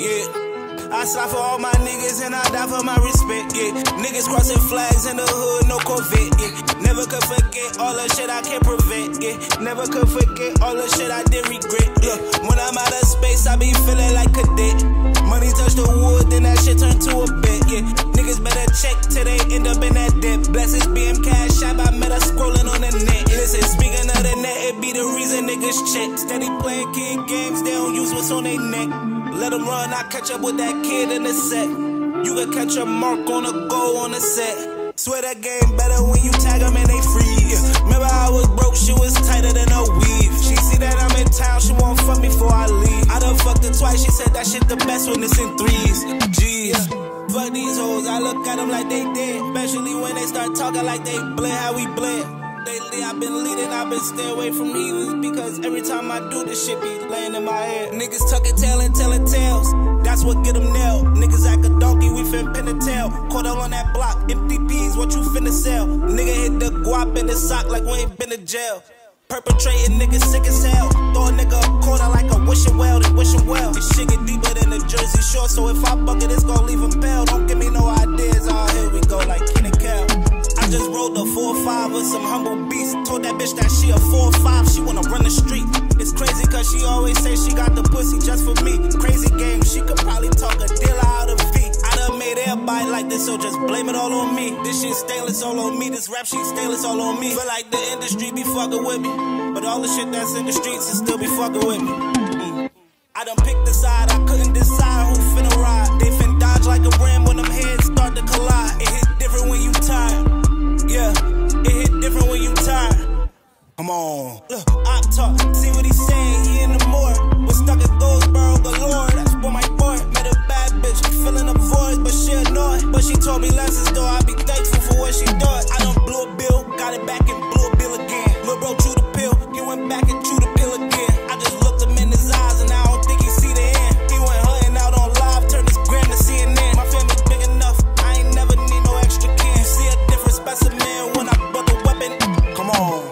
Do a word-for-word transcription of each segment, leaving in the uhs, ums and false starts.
yeah. I slide for all my niggas and I die for my respect, yeah. Niggas crossing flags in the hood, no Corvette, yeah. Never could forget all the shit I can't prevent, yeah. Never could forget all the shit I did regret, look. When I'm out of space, I be feeling like cadet. Money touch the wood, then that shit turn to a bet, yeah. Niggas better check till they end up in that debt. Blessings being cash app, I met her scrolling on the net. Listen, speaking of the net, it be the reason niggas check. Steady playing kid games, they don't use what's on their neck. Let them run, I catch up with that kid in the set. You can catch a mark on a goal on the set. Swear that game better when you tag them and they free. Remember I was broke, she was tighter than a weave. She see that I'm in town, she won't fuck me before I leave. I done fucked her twice, she said that shit the best when it's in threes. G's. Fuck these hoes, I look at them like they dead. Especially when they start talking like they blend how we blend. Lately I've been leading, I've been staying away from heathens, because every time I do this shit be laying in my head. Niggas tucking tail and telling tales, that's what get them nailed. Niggas act a donkey, we fin pin a tail. Caught up on that block, M T Ps, what you finna sell? Nigga hit the guap in the sock like we ain't been to jail. Perpetrating niggas sick as hell. Throw a nigga a quarter like a wishing well, they wishing well. This shit get deeper than the Jersey Shore, so if I bucket, it's gon' leave him pale. Don't give me no ideas, all here we go like Ken and Cal. I just rolled a four five with some humble beats. Told that bitch that she a four five, she wanna run the street. It's crazy cause she always say she got the pussy just for me. Crazy game, she could probably talk a dealer out of feet. I done made everybody like this, so just blame it all on me. This shit stainless all on me, this rap shit stainless all on me. Feel like the industry be fucking with me, but all the shit that's in the streets is still be fucking with me. mm. I done picked the side, I couldn't decide who finna ride. They fin dodge like a ram when them heads start to collide. It hit different when you tired. Yeah, it hit different when you tired. Come on. Look, I talk, see what he's saying, he in the morgue. Was stuck at Goldsboro galore, that's where my boy. Met a bad bitch, filling up voids, but she annoyed. But she told me less as though I be thankful for what she does. I done blew a bill, got it back and blew a bill again. Lil' bro chewed the pill, he went back and chewed the pill again. I just looked him in his eyes and I don't think he see the end. He went hunting out on live, turned his gram to C N N. My family's big enough, I ain't never need no extra kin. You see a different specimen when I brought the weapon. Come on.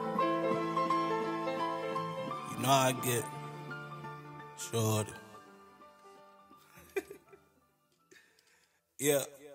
You know how I get. Shorty. Yeah.